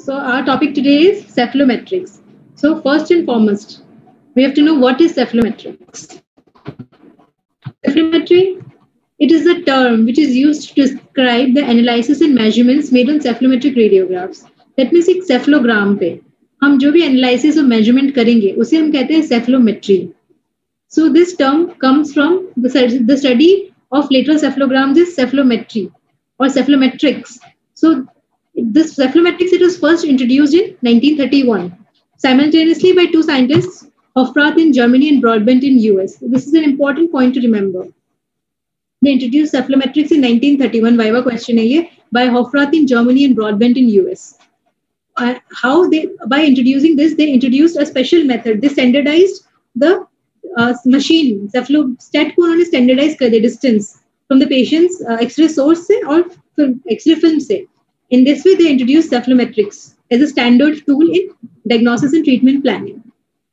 So our topic today is cephalometrics. So first and foremost, we have to know what is cephalometrics. Cephalometry, it is a term which is used to describe the analysis and measurements made on cephalometric radiographs. That means एक cephalogram पे हम जो भी analysis और measurement करेंगे उसे हम कहते हैं cephalometry. So this term comes from the study of lateral cephalograms is cephalometry or cephalometrics. So this cephalometrics, it was first introduced in 1931 simultaneously by two scientists, Hofrath in Germany and Broadbent in US. This is an important point to remember. They introduced cephalometrics in 1931. Viva question है ये by Hofrath in Germany and Broadbent in US. How they, by introducing this, they introduced a special method. They standardized the machine cephalostat को उन्होंने standardize कर दिया distance from the patient's X-ray source से और X-ray film से. In this way, they introduced cephalometrics as a standard tool in diagnosis and treatment planning.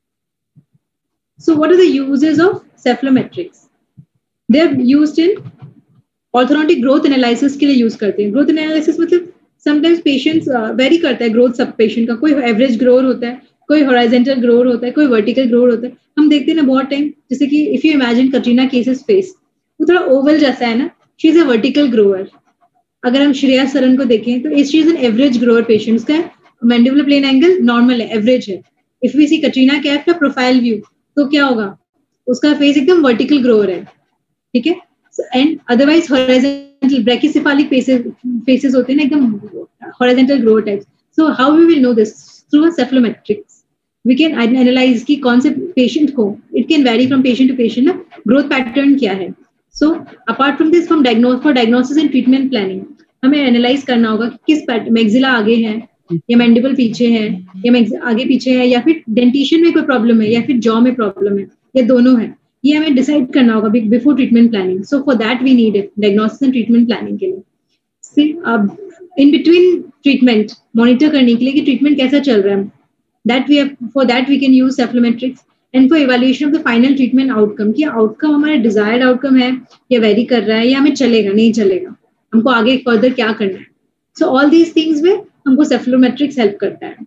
So what are the uses of cephalometrics? They are used in orthodontic growth analysis के लिए use करते हैं. Growth analysis मतलब sometimes patients vary करता है growth सब patient का. कोई average grower होता है, कोई horizontal grower होता है, कोई vertical grower होता है. हम देखते हैं ना बहुत टाइम, जैसे कि if you imagine Katrina Kaif's face, वो थोड़ा oval जैसा है ना. She is a vertical grower. अगर हम श्रेया सरन को देखें तो she is an average grower patient. उसका मैंडिबुलर प्लेन एंगल नॉर्मल है, एवरेज है. If we see Katrina Kaif का प्रोफाइल व्यू तो क्या होगा, उसका फेस एकदम वर्टिकल ग्रोअर है, ठीक है. And otherwise horizontal brachycephalic faces होते हैं ना, एकदम horizontal grower types. So how we will know this? Through a cephalometrics. We can analyse कि कौन से पेशेंट को, it can vary from patient to patient ना, ग्रोथ पैटर्न क्या है. So apart from this, from diagnosis and treatment planning, हमें analyse करना होगा कि किस मैक्सिला आगे है या मैंडिबल पीछे है या आगे पीछे है, या फिर डेंटिशन में कोई प्रॉब्लम है, या फिर जॉ में प्रॉब्लम है, या दोनों है. ये हमें डिसाइड करना होगा before treatment planning. So for that we need it diagnosis and treatment planning के लिए. अब इन बिटवीन ट्रीटमेंट मॉनिटर करने के लिए कि ट्रीटमेंट कैसा चल रहा है, for that we can use cephalometrics. And for evaluation of the final treatment outcome, कि आउटकम हमारा डिजायर्ड आउटकम है या वेरी कर रहा है, या हमें चलेगा नहीं चलेगा, हमको आगे फर्दर क्या करना है. सो ऑल दीज थिंग्स में हमको सेफलोमेट्रिक्स हेल्प करता है.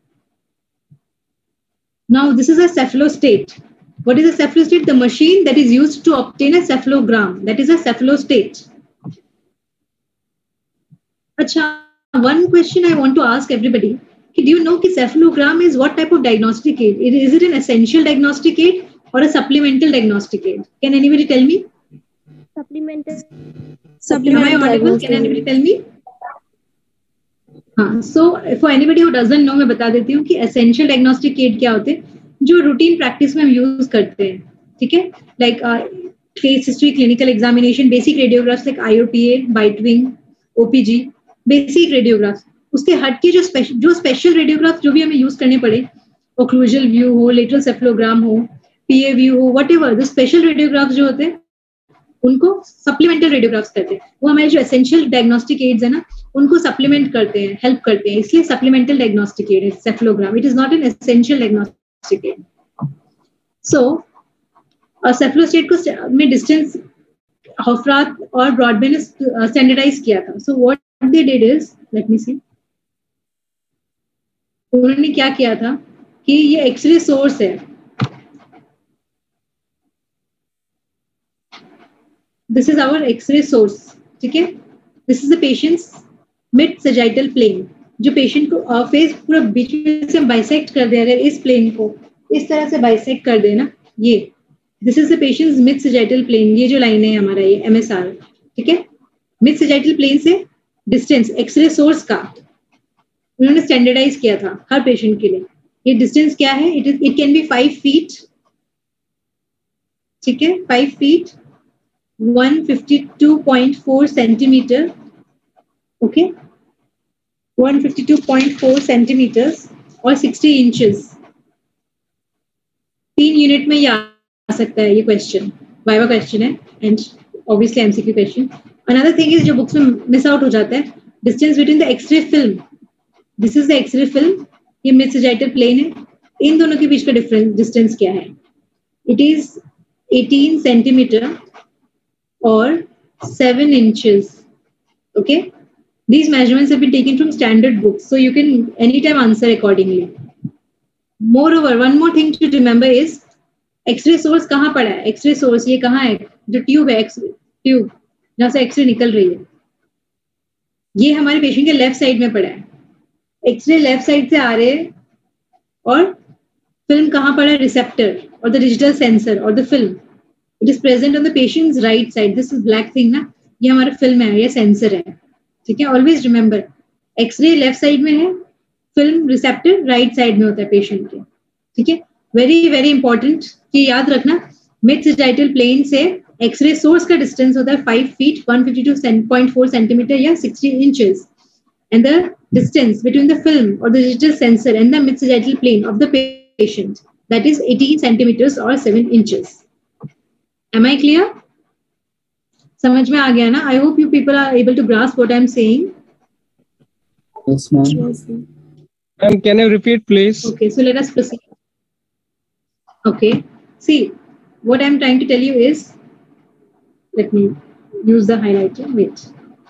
Now this is a cephalostat. What is a cephalostat? The machine that is used to obtain a cephalogram, that is a cephalostat. अच्छा, one question I want to ask everybody, do you know that cephalogram is what type of diagnostic aid? Is it an essential diagnostic aid or a supplemental diagnostic aid? Can anybody tell me? Supplemental. Am I audible? Can anybody tell me? हाँ, so for anybody who doesn't know, मैं बता देती हूँ कि essential diagnostic aid क्या होते हैं, जो routine practice में हम use करते हैं, ठीक है. Like case history, clinical examination, basic radiographs like IOTA, bite wing, OPG, basic radiographs. उसके हट के जो स्पेशल रेडियोग्राफ जो भी हमें यूज करने पड़े, ओक्लूजल व्यू हो, लेटरल सेफलोग्राम हो, पीए व्यू हो, व्हाटएवर, जो स्पेशल रेडियोग्राफ्स जो होते हैं उनको सप्लीमेंटल रेडियोग्राफ्स कहते हैं. वो हमारे जो एसेंशियल डायग्नोस्टिक एड्स है ना, उनको सप्लीमेंट करते हैं, हेल्प करते हैं, इसलिए सप्लीमेंटल डायग्नोस्टिक एड है cephalogram. It is not an essential diagnostic aid. So cephalostat को में डिस्टेंस हॉफराथ और ब्रॉडबेंट ने स्टैंडर्डाइज किया था. So what they did is, let me see, उन्होंने क्या किया था कि ये एक्सरे सोर्स है, this is our X ray source, ठीक है. This is the patient's mid sagittal plane. जो पेशेंट को फेस पूरा बीच में से बाइसेक्ट कर दे, अगर इस प्लेन को इस तरह से बाइसेक्ट कर देना, ये this is the patient's mid sagittal plane. ये जो लाइन है हमारा, ये MSR, ठीक है. मिड सैजिटल प्लेन से डिस्टेंस एक्सरे सोर्स का उन्होंने स्टैंडर्डाइज किया था हर पेशेंट के लिए. ये डिस्टेंस क्या है? इट कैन बी 5 feet, ठीक है, 5 feet 152.4 centimeter, ओके, 152.4 centimeters और 60 inches. 3 यूनिट में ये आ सकता है. ये क्वेश्चन वाइवा क्वेश्चन है and obviously MCQ question. Another thing is जो बुक्स में मिस आउट हो जाता है, distance between the X ray film. This is the X ray film, ये मिड सैजिटल प्लेन है, इन दोनों के बीच का डिस्टेंस क्या है? इट इज 18 सेंटीमीटर और 7 inches, okay. These measurements have been taken from standard books, so you can anytime answer accordingly. Moreover, one more thing to remember is X ray source कहाँ पड़ा है? एक्सरे सोर्स ये कहाँ है? जो ट्यूब है, tube जहाँ से एक्सरे निकल रही है, ये हमारे पेशेंट के लेफ्ट साइड में पड़ा है. एक्सरे लेफ्ट साइड से आ रहे हैं और फिल्म कहाँ पड़ा है? रिसेप्टर और द डिजिटल सेंसर और the film it is present on the patient's right side. This is black thing ना, ये हमारा फिल्म है, ये सेंसर है. ठीक है, always remember X ray left side में है, फिल्म रिसेप्टर राइट साइड में होता है पेशेंट के. ठीक है, वेरी वेरी इंपॉर्टेंट कि याद रखना, मिड सैजिटाइल प्लेन से एक्सरे सोर्स का डिस्टेंस होता है 5 feet 152.4 centimeter या 60 inches, and the distance between the film or the digital sensor and the mid sagittal plane of the patient, that is 18 centimeters or 7 inches. Am I clear? समझ में आ गया ना? I hope you people are able to grasp what I'm saying. Yes, ma'am. Yes, ma'am. Ma'am, can you repeat, please? Okay, so let us proceed. Okay, see, what I'm trying to tell you is, let me use the highlighter. Wait.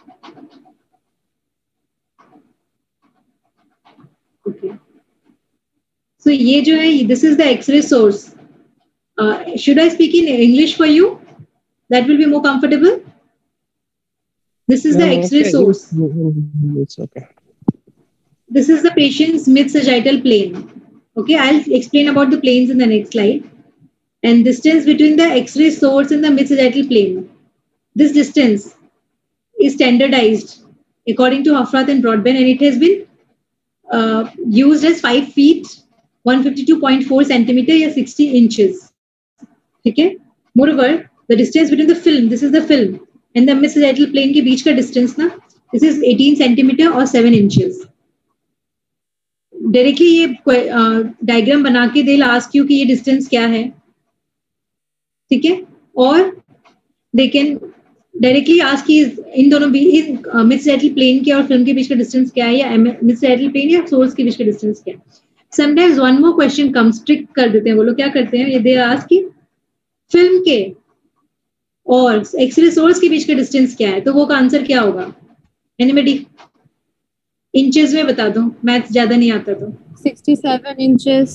Okay. So ये जो है, this is the X-ray source. Should I speak in English for you? That will be more comfortable. This is the Ma'am, X-ray okay. source. It's okay. This is the patient's mid-sagittal plane. Okay, I'll explain about the planes in the next slide. And distance between the X-ray source and the mid-sagittal plane. This distance is standardized according to Hofrath and Broadbent, and it has been used as 5 feet 152.4 centimeter या 60 inches. ठीक है? Moreover, the distance between the film, this is the film, and the mid-sagittal plane के बीच का distance ना, this is 18 centimeter or 7 inches. Directly ये diagram बना के दे आस्क यू कि ये डिस्टेंस क्या है. ठीक है, और दे कैन डायरेक्टली आस्क कि इन दोनों मिड सैजिटाइल प्लेन के और फिल्म के बीच का डिस्टेंस क्या है, या मिड सैजिटाइल प्लेन या सोर्स के बीच का डिस्टेंस क्या है. Sometimes one more question comes, trick कर देते हैं वो लोग. क्या करते हैं, ये दे आस्क कि फिल्म के और एक्सरे सोर्स के बीच का डिस्टेंस क्या है, तो वो का आंसर क्या होगा? एनीबॉडी? इंचेस में बता दो, मैथ ज्यादा नहीं आता तो. 67 inches.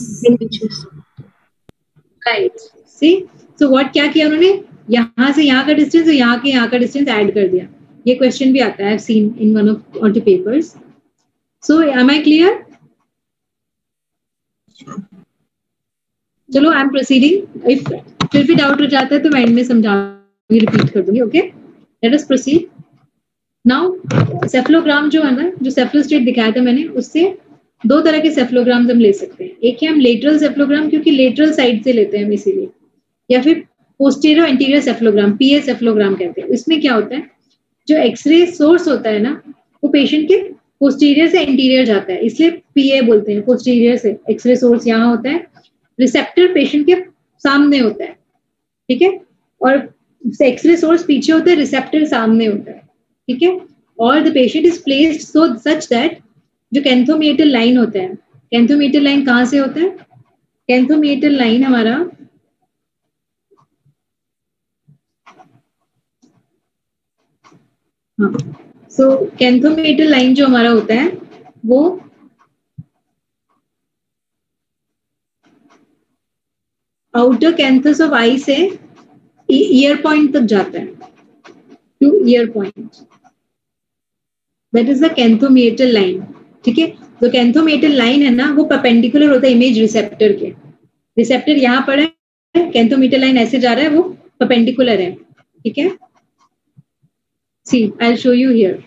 Right. See, so what क्या किया उन्होंने, यहाँ से यहाँ का डिस्टेंस और यहाँ के यहाँ का डिस्टेंस ऐड कर दिया. ये क्वेश्चन भी आता है, I have seen in one of the papers. So am I clear? चलो, आई एम प्रोसीडिंग. इफ फिर भी डाउट हो जाता है तो मैं एंड में समझाऊंगी, रिपीट कर दूंगी. Okay, let us proceed. Now cephalogram जो है ना, जो सेफलोस्टेट दिखाया था मैंने, उससे दो तरह के सेफलोग्राम्स हम ले सकते हैं. एक है हम लेटरल सेफलोग्राम, क्योंकि लेटरल साइड से लेते हैं हम इसीलिए, या फिर पोस्टीरियर एंटीरियर सेफलोग्राम, पीए सेफलोग्राम कहते हैं. इसमें क्या होता है, जो एक्सरे सोर्स होता है ना, वो पेशेंट के पोस्टीरियर से एंटीरियर जाता है, इसलिए पीए बोलते हैं. पोस्टीरियर से एक्सरे सोर्स यहाँ होता है, रिसेप्टर पेशेंट के सामने होता है. ठीक है, और एक्सरे सोर्स पीछे होता है, रिसेप्टर सामने होता है. ठीक है, और the patient is placed so such that जो कैंथोमीटर लाइन होता है, कैंथोमीटर लाइन कहाँ से होता है, कैंथोमीटर लाइन हमारा हाँ, सो कैंथोमीटर लाइन जो हमारा होता है वो आउटर कैंथस ऑफ आई से ईयर पॉइंट तक जाता है, to ear point. That is the canthomeatal line. ठीक है, तो कैंथोमीटर लाइन है ना, वो परपेंडिकुलर होता है इमेज रिसेप्टर के. रिसेप्टर यहाँ पर है, कैंथोमीटर लाइन ऐसे जा रहा है, वो परपेंडिकुलर है. ठीक है, see I will show you here.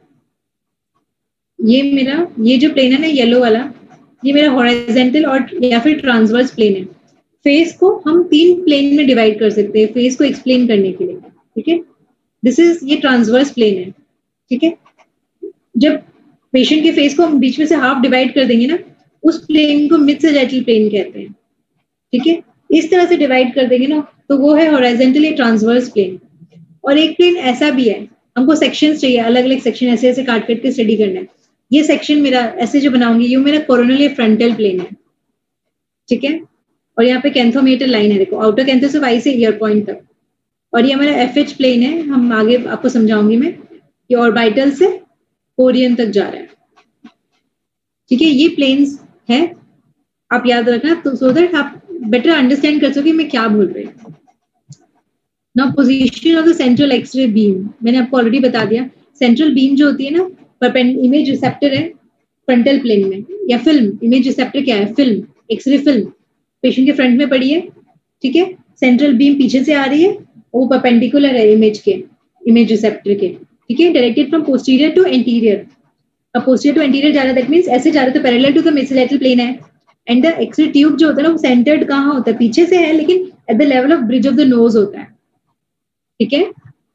ये जो प्लेन है ना, येलो वाला, ये मेरा हॉरिजॉन्टल और या फिर ट्रांसवर्स प्लेन है. फेस को हम 3 प्लेन में डिवाइड कर सकते हैं फेस को एक्सप्लेन करने के लिए. ठीक है, दिस इज, ये ट्रांसवर्स प्लेन है. ठीक है, जब पेशेंट के फेस को हम बीच में से हाफ डिवाइड कर देंगे ना, उस प्लेन को मिड सैजिटाइल प्लेन कहते हैं. ठीक है, इस तरह से डिवाइड कर देंगे ना, तो वो है हॉरिजॉन्टल या ट्रांसवर्स प्लेन. और एक प्लेन ऐसा भी है, हमको सेक्शंस चाहिए, अलग अलग सेक्शन ऐसे ऐसे काट के स्टडी करना है. ये सेक्शन मेरा ऐसे जो बनाऊंगी, ये मेरा कोरोनल या फ्रंटल प्लेन है. ठीक है, और यहाँ पे कैंथोमीटर लाइन है, देखो, आउटर कैंथस ऑफ आई से ईयर पॉइंट तक. और ये हमारा एफएच प्लेन है, हम आगे आपको समझाऊंगी मैं. ये ऑर्बिटल से कोरियन तक जा रहा है, ठीक है, ये प्लेन्स है, आप याद रखना, तो सो दैट आप बेटर अंडरस्टैंड कर सके मैं क्या बोल रही हूँ। Now position of the central x ray beam, मैंने आपको ऑलरेडी बता दिया, सेंट्रल बीम जो होती है ना, इमेज रिसेप्टर है फ्रंटल प्लेन में, या फिल्म, इमेज रिसेप्टर क्या है, फिल्म, एक्सरे फिल्म पेशेंट के फ्रंट में पड़ी है, ठीक है, सेंट्रल बीम पीछे से आ रही है, वो परपेंडिकुलर है इमेज के, इमेज रिसेप्टर के, ठीक है, directed from posterior to anterior. अब पोस्टीरियर टू एंटीरियर जा रहा है, दैट मींस ऐसे जा रहा है तो parallel to the midsagittal plane है, एंड द एक्सरे ट्यूब जो होता है ना वो सेंटर्ड कहाँ होता है, पीछे से है, लेकिन at the level of bridge of the nose होता है, ठीक है।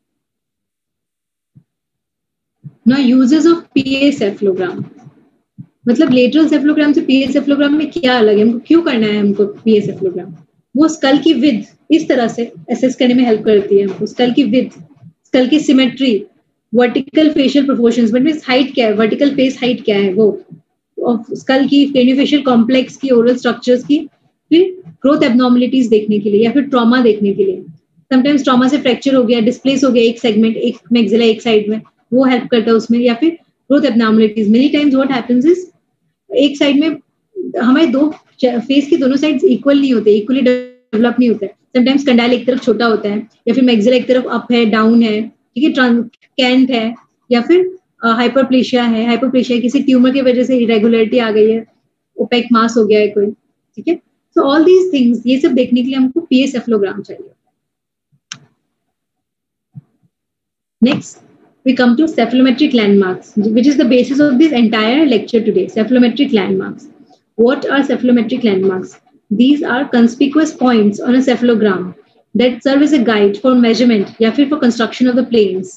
Now uses of PA cephalogram, मतलब लेटरल सेफलोग्राम से पीए सेफलोग्राम में क्या अलग है, हमको क्यों करना है हमको पीए सेफलोग्राम? वो स्कल की विड्थ इस तरह से असेस करने में हेल्प करती है हमको, स्कल की विड्थ, स्कल की symmetry, vertical facial proportions, but means height क्या है, वर्टिकल फेस हाइट क्या है, वो स्कल की, क्रेनियोफेशियल कॉम्प्लेक्स की, ओरल स्ट्रक्चर्स की, फिर ग्रोथ एब्नॉर्मलिटीज देखने के लिए या फिर ट्रॉमा देखने के लिए। समटाइम्स ट्रॉमा से फ्रैक्चर हो गया, डिस्प्लेस हो गया एक सेगमेंट, एक मैक्सिला एक साइड में, वो हेल्प करता है उसमें, या फिर growth abnormalities. Many times what happens is एक साइड में हमारे दो फेस की दोनों साइड्स इक्वल नहीं होते, इक्वली डेवलप नहीं होते, समटाइम्स कंडाइल एक तरफ छोटा होता है, या फिर मैक्सिला एक तरफ अप है, डाउन है, ठीक है, कैंट है, या फिर हाइपरप्लेशिया है, हाइपरप्लेशिया किसी ट्यूमर की वजह से इरेगुलरिटी आ गई है, ओपेक मास हो गया है कोई, ठीक है। सो ऑल दीज थिंग्स, ये सब देखने के लिए हमको पीए सेफलोग्राम चाहिए। Next we come to cephalometric landmarks, which is the basis of this entire lecture today. Cephalometric landmarks. What are cephalometric landmarks? These are conspicuous points on a cephalogram that serve as a guide for measurement या फिर for construction of the planes.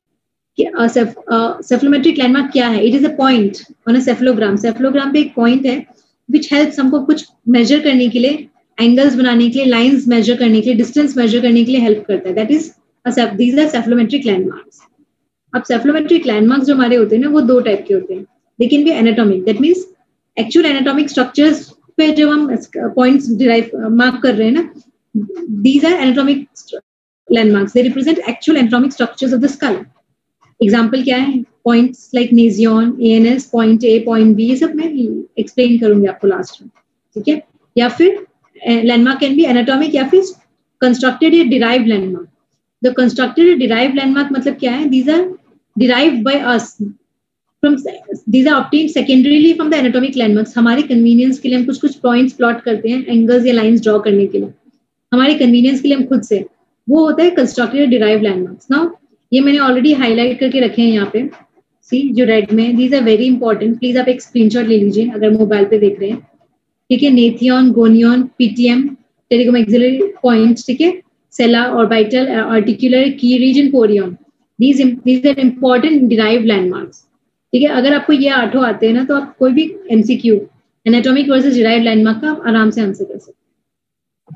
Cephalometric landmark क्या है? It is a point on a cephalogram. Cephalogram पे एक point है which helps हमको कुछ measure करने के लिए, angles बनाने के लिए, lines measure करने के लिए, distance measure करने के लिए help करता है. That is, these are cephalometric landmarks. अब सेफलोमेट्रिक लैंडमार्क्स जो हमारे होते हैं ना, वो दो टाइप के होते हैं, लेकिन भी anatomic, that means actual anatomic structures पे जब हम पॉइंट्स डिराइव मार्क कर रहे हैं ना, these are anatomic landmarks, they represent actual anatomic structures of the skull. Example क्या है, points like nasion, ANS, point A, point B, ये सब मैं एक्सप्लेन करूंगी आपको लास्ट में, ठीक है। या फिर लैंडमार्क कैन बी एनाटॉमिक या फिर कंस्ट्रक्टेड या derived landmark. The constructed derived landmark मतलब क्या है, these are derived by us from, these are obtained secondarily from the anatomic landmarks. हमारे convenience के लिए हम कुछ पॉइंट्स प्लॉट करते हैं, एंगल्स या लाइंस ड्रॉ करने के लिए, हमारे कन्वीनियंस के लिए हम खुद से, वो होता है कंस्ट्रक्टेड डिराइव्ड लैंडमार्क्स। नाउ ये मैंने ऑलरेडी हाईलाइट करके रखे हैं यहाँ पे, सी जो रेड में, these are very important, please आप एक स्क्रीनशॉट ले लीजिए अगर मोबाइल पे देख रहे हैं, ठीक है। नेथियन, गोनियन, पीटीएम, टेरिकोमैक्सिलरी पॉइंट्स, ठीक है, सेला, ऑर्बिटल, आर्टिकुलर, की region, porion, these are important derived landmarks, ठीक है। अगर आपको ये आठों आते हैं ना, तो आप कोई भी MCQ anatomic versus derived landmark का आराम से आंसर कर सकते हैं।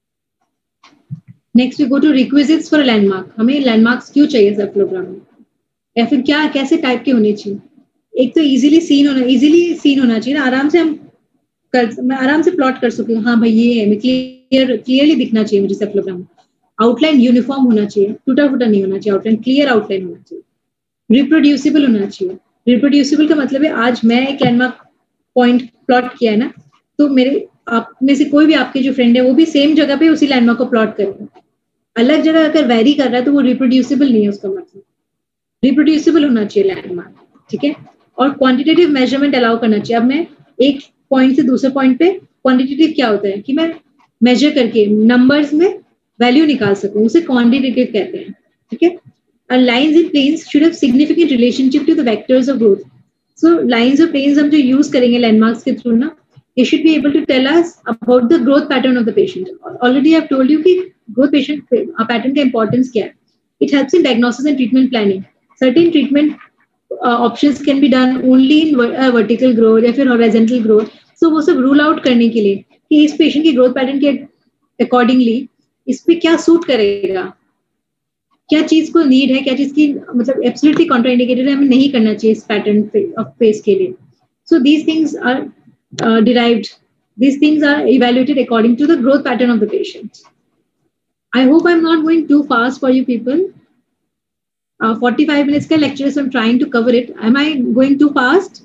Next we go to requisites for landmark. हमें लैंडमार्क्स क्यों चाहिए सेफलोग्राम में, या फिर क्या कैसे टाइप के होने चाहिए? एक तो इजीली सीन होना चाहिए ना, आराम से मैं आराम से प्लॉट कर सकूँ, हाँ भाई ये है, मैं क्लियरली दिखना चाहिए मुझे सेफलोग्राम। आउटलाइन यूनिफॉर्म होना चाहिए, टूटा फूटा नहीं होना चाहिए, आउटलाइन क्लियर आउटलाइन होना चाहिए, रिप्रोड्यूसिबल होना चाहिए। रिप्रोड्यूसिबल का मतलब है, आज मैं एक लैंडमार्क पॉइंट प्लॉट किया है ना, तो मेरे आप में से कोई भी आपके जो फ्रेंड है वो भी सेम जगह पे उसी लैंडमार्क को प्लॉट करेगा। अलग जगह अगर वेरी कर रहा है तो वो रिप्रोड्यूसिबल नहीं है, उसका मतलब रिप्रोड्यूसिबल होना चाहिए लैंडमार्क, ठीक है। और क्वांटिटेटिव मेजरमेंट अलाउ करना चाहिए। अब मैं एक पॉइंट से दूसरे पॉइंट पे, क्वांटिटेटिव क्या होता है कि मैं मेजर करके नंबर्स में वैल्यू निकाल सकूं, उसे क्वांटिटेटिव कहते हैं, ठीक है। Lines in planes should have significant relationship to the vectors of growth. So lines और प्लेन्स हम जो यूज करेंगे लैंडमार्क्स के थ्रू ना, it should be able to tell us about the growth pattern of the patient. Already I have told you कि growth patient pattern का importance क्या है. It helps in diagnosis and treatment planning. Certain treatment options can be done only in vertical growth या फिर horizontal growth. So वो सब rule out करने के लिए कि इस patient की growth pattern के accordingly इस पे क्या suit करेगा, क्या चीज को नीड है, क्या चीज की मतलब एब्सोल्युटली कॉन्ट्राइंडिकेटेड है, हमें नहीं करना चाहिए इस पैटर्न ऑफ फेस के लिए. So these things are derived, these things are evaluated according to the growth pattern of the patient. I hope I'm not going too fast for you people. 45 minutes का lecture, so I'm trying to cover it. Am I going too fast?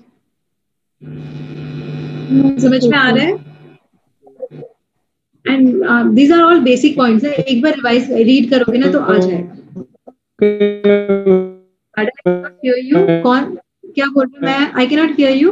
समझ में आ रहा है? And these are all basic points. एक बार revise read करोगे ना तो आ जाएगा. I cannot hear you. कौन क्या बोल रहा मैं? I cannot hear you.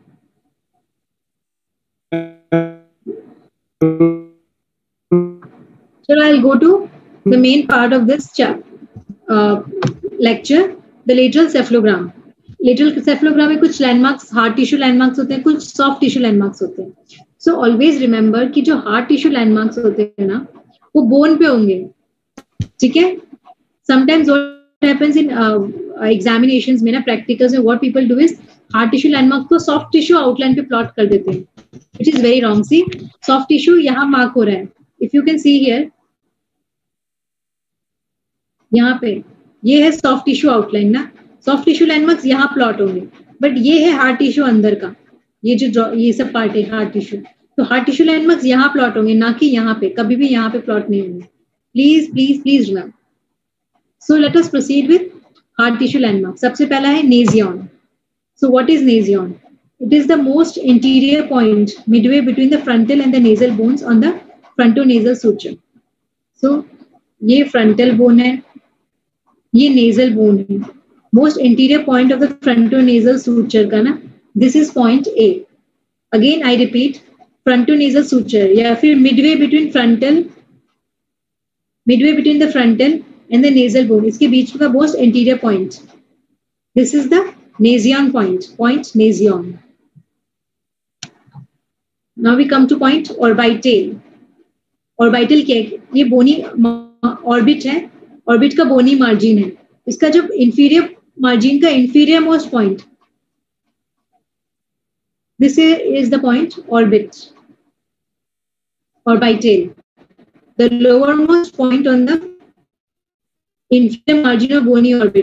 So I'll go to the main part of this lecture, the lateral cephalogram. Lateral cephalogram में कुछ landmarks, hard tissue landmarks होते हैं, कुछ soft tissue landmarks होते हैं. So always remember कि जो hard tissue landmarks होते हैं ना, वो bone पे होंगे, ठीक है? Sometimes what happens in examinations में ना, practicals में, what people do is hard tissue landmarks को soft tissue outline पे plot कर देते हैं, which is very wrong. See, soft tissue यहाँ mark हो रहा है. If you can see here, यहाँ पे ये है सॉफ्ट टिश्यू आउटलाइन ना, सॉफ्ट टिश्यू लैंडमार्क्स यहाँ प्लॉट होंगे, बट ये है हार्ड टिश्यू अंदर का, ये जो ये सब पार्ट है हार्ड टिश्यू, तो हार्ड टिश्यू लैंडमार्क्स यहाँ प्लॉट होंगे, ना कि यहाँ पे, कभी भी यहाँ पे प्लॉट नहीं होंगे. Please please please remember. So let us proceed with hard tissue landmark. सबसे पहला है nasion. So what is nasion? It is the most interior point midway between the frontal and the nasal bones on the frontonasal suture. सो ये frontal bone है, ये nasal bone है, most interior point of the frontonasal suture का ना, this is point A. Again I repeat, frontonasal suture या फिर midway between the frontal and the nasal bone, इसके बीच का most interior point, this is the nasion point, point nasion. Now we come to point orbital. Orbital क्या है? ये बोनी orbit है, orbit का बोनी मार्जिन है, इसका जो इंफीरियर मार्जिन का inferior most point, this is the point orbit, orbital, the lower most point on the inferior margin of bony orbit.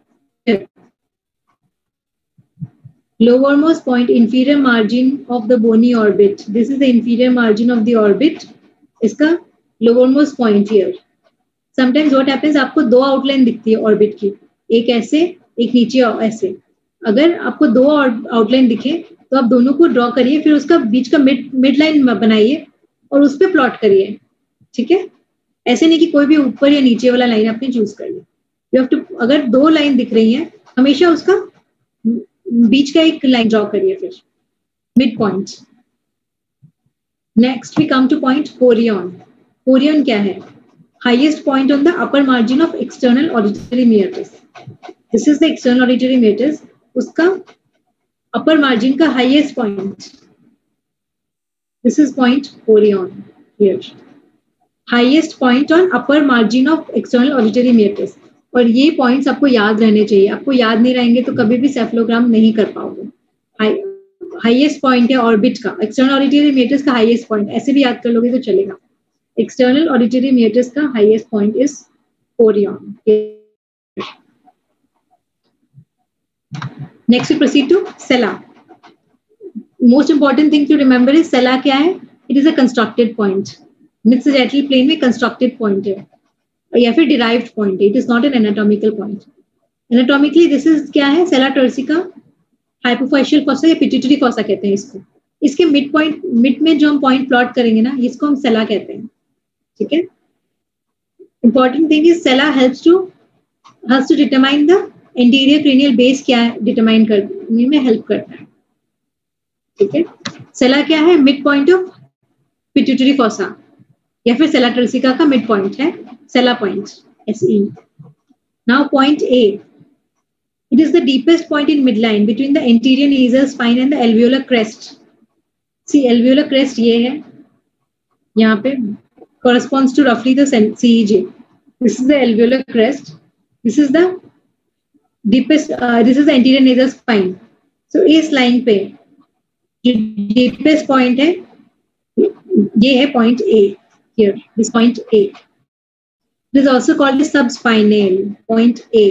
Lowermost point, inferior margin of the bony orbit. This is the inferior margin of the orbit. इसका lowermost point here. Sometimes what happens, आपको दो outline दिखती है orbit की, एक ऐसे एक नीचे ऐसे. अगर आपको दो आउटलाइन दिखे तो आप दोनों को ड्रॉ करिए, फिर उसका बीच का मिड लाइन बनाइए और उस पर प्लॉट करिए, ठीक है? ऐसे नहीं कि कोई भी ऊपर या नीचे वाला लाइन आपने चूज कर लिया. यू हैव टू, अगर दो लाइन दिख रही हैं हमेशा उसका बीच का एक लाइन ड्रॉ करिए, फिर mid point. Next we come to point porion. Porion क्या है? Highest point on the upper margin of external auditory meatus. This is the external auditory meatus, उसका अपर मार्जिन का highest point, this is point porion here. Highest point on upper margin of external auditory meatus. और ये points आपको याद रहने चाहिए, आपको याद नहीं रहेंगे तो कभी भी सेफलोग्राम नहीं कर पाओगे. हाईएस्ट पॉइंट है ऑर्बिट का, एक्सटर्नल ऑडिटरी मेटस का हाईएस्ट पॉइंट, ऐसे भी याद कर लोगे तो चलेगा. एक्सटर्नल ऑडिटरी मेटस का highest point is porion. Next we proceed to sella. Most important thing to remember is sella क्या है? It is a constructed point. Mid sagittal plane में कंस्ट्रक्टेड पॉइंट है या फिर डिराइव्ड पॉइंट है. It is not an anatomical point. Anatomically this is क्या है? Sella turcica, hypophyseal fossa या पिट्यूटरी फॉसा कहते हैं इसको. इसके मिड पॉइंट, मिड में जो हम पॉइंट प्लॉट करेंगे ना, इसको हम सेला कहते हैं, ठीक है? Important thing is sella helps to determine the interior cranial base, क्या है डिटरमाइन करने में हेल्प करता है, ठीक है? सेला क्या है? Mid point of pituitary fossa या फिर सेला टर्सिका का मिड पॉइंट है sella point, SE. Now point A, it is the deepest point in midline between the anterior nasal spine and the alveolar crest. See, alveolar crest ये है, यहाँ पे corresponds to roughly the CEJ. This is the alveolar crest. This is the deepest. This is the anterior nasal spine. So इस line पे जो deepest point है ये है point A. Here, this point A. It is also called the subspinal, point A.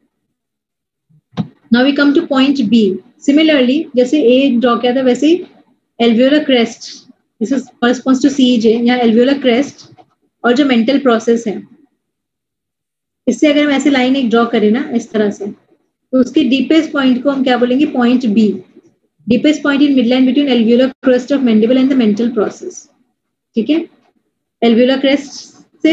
Now we come to point B. Similarly, जैसे A draw किया था वैसे alveolar crest. This is corresponds to CEJ. यहाँ alveolar crest और जो mental process है इससे अगर हम ऐसे लाइन एक ड्रॉ करें ना इस तरह से, तो उसके डीपेस्ट पॉइंट को हम क्या बोलेंगे, point B, deepest point in midline between alveolar crest of mandible and the mental process. ठीक है, एल्वियोलर क्रेस्ट से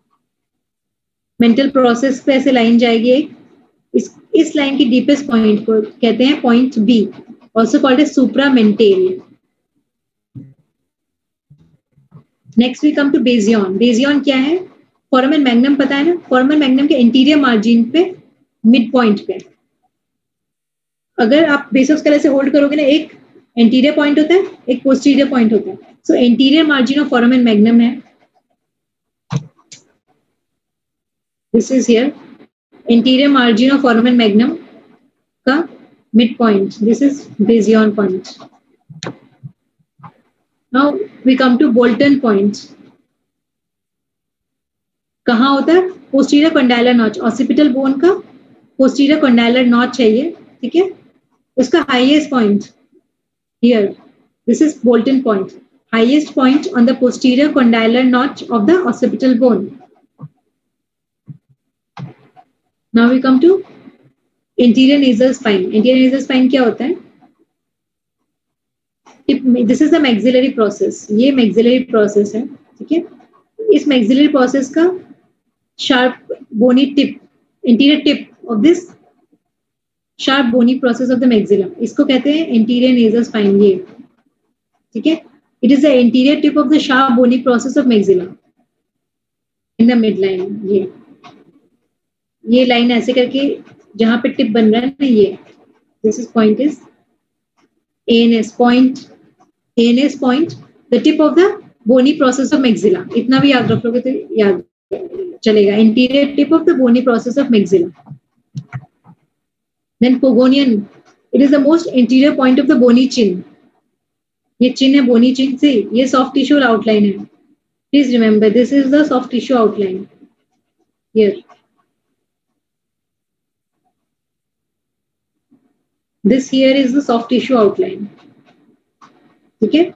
मेंटल प्रोसेस पे ऐसे लाइन जाएगी एक, इस लाइन की डीपेस्ट पॉइंट को कहते हैं point B, also called as supramental. Next we come to basion. Basion क्या है, फोरामेन मैग्नम पता है ना, फोरामेन मैग्नम के इंटीरियर मार्जिन पे मिड पॉइंट पे अगर आप बेस ऑफ स्केल से होल्ड करोगे ना, एक एंटीरियर पॉइंट होता है, एक पोस्टीरियर पॉइंट होता है। So anterior margin of foramen magnum है, this is here interior margin of foramen magnum का mid point, this is basion point. Now we come to Bolton point. कहाँ होता है, posterior condylar notch, occipital bone का posterior condylar notch है ये। ठीक है, उसका highest point here, this is Bolton point, highest point on the posterior condylar notch of the occipital bone. Now we come to anterior nasal spine. Anterior nasal spine क्या होता है, this is the maxillary process, ये maxillary process है। ठीक है, इस maxillary process का sharp bony tip, anterior tip of this sharp bony process of the maxilla, इसको कहते हैं anterior nasal spine ये। ठीक है, it is the anterior tip of the sharp bony process of maxilla in the midline। ये line ऐसे करके जहां पे टिप बन रहा है ना, ये this is point is ANS point, ANS point, the tip of the bony process of maxilla। इतना भी याद रख लोगे तो याद चलेगा, anterior tip of the bony process of maxilla। Then Pogonian, it is the most anterior point of the bony chin। ये चिन है, बोनी चिन से ये सॉफ्ट टिश्यू आउटलाइन है। Please remember this is the soft tissue outline here, this here is the soft tissue outline. ठीक है,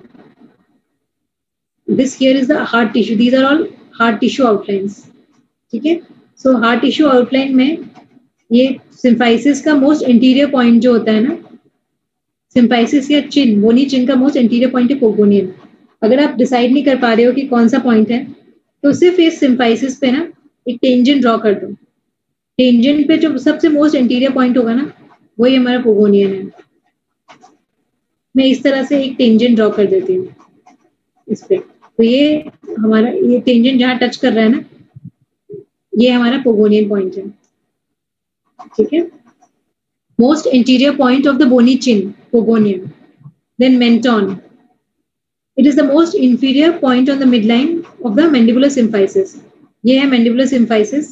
this here is the hard tissue, these are all hard tissue outlines. ठीक है, so hard tissue outline में ये symphysis का most interior point जो होता है ना, सिम्फाइसिस या चिन, बोनी चिन का मोस्ट इंटीरियर पॉइंट है पोगोनियन। अगर आप डिसाइड नहीं कर पा रहे हो कि कौन सा पॉइंट है, तो सिर्फ इस सिम्फाइसिस पे ना एक टेंजेंट ड्रॉ कर दो। टेंजेंट पे जो सबसे मोस्ट इंटीरियर पॉइंट होगा ना, वही हमारा पोगोनियन है। मैं इस तरह से एक टेंजेंट ड्रॉ कर देती हूँ इस पे, तो ये हमारा, ये टेंजेंट जहाँ टच कर रहा है ना, ये हमारा पोगोनियन पॉइंट है। ठीक है, most anterior point of the bony chin, Pogonian. Then menton, it is the most inferior point on the midline of the mandibular symphysis। ये है mandibular symphysis,